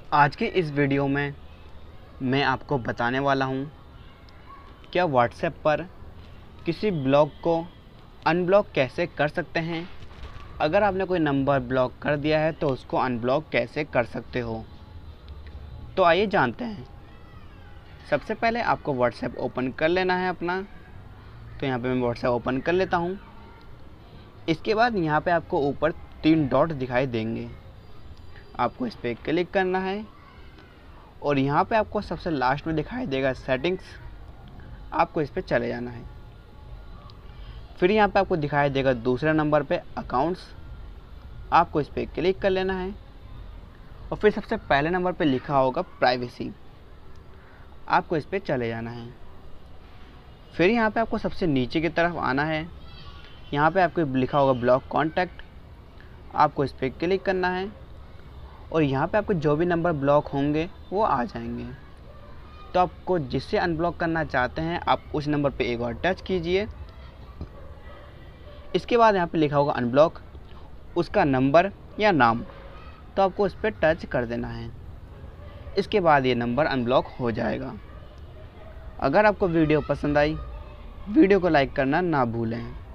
आज की इस वीडियो में मैं आपको बताने वाला हूँ क्या व्हाट्सएप पर किसी ब्लॉग को अनब्लॉक कैसे कर सकते हैं। अगर आपने कोई नंबर ब्लॉक कर दिया है तो उसको अनब्लॉक कैसे कर सकते हो। तो आइए जानते हैं। सबसे पहले आपको व्हाट्सएप ओपन कर लेना है अपना। तो यहाँ पे मैं व्हाट्सएप ओपन कर लेता हूँ। इसके बाद यहाँ पे आपको ऊपर 3 डॉट दिखाई देंगे, आपको इस पर क्लिक करना है और यहाँ पे आपको सबसे लास्ट में दिखाई देगा सेटिंग्स, आपको इस पर चले जाना है। फिर यहाँ पे आपको दिखाई देगा दूसरे नंबर पे अकाउंट्स, आपको इस पर क्लिक कर लेना है और फिर सबसे पहले नंबर पे लिखा होगा प्राइवेसी, आपको इस पर चले जाना है। फिर यहाँ पे आपको सबसे नीचे की तरफ आना है। यहाँ पे आपको लिखा होगा ब्लॉक कॉन्टैक्ट, आपको इस पर क्लिक करना है और यहाँ पे आपको जो भी नंबर ब्लॉक होंगे वो आ जाएंगे। तो आपको जिससे अनब्लॉक करना चाहते हैं आप उस नंबर पे एक बार टच कीजिए। इसके बाद यहाँ पे लिखा होगा अनब्लॉक, उसका नंबर या नाम, तो आपको उस पर टच कर देना है। इसके बाद ये नंबर अनब्लॉक हो जाएगा। अगर आपको वीडियो पसंद आई, वीडियो को लाइक करना ना भूलें।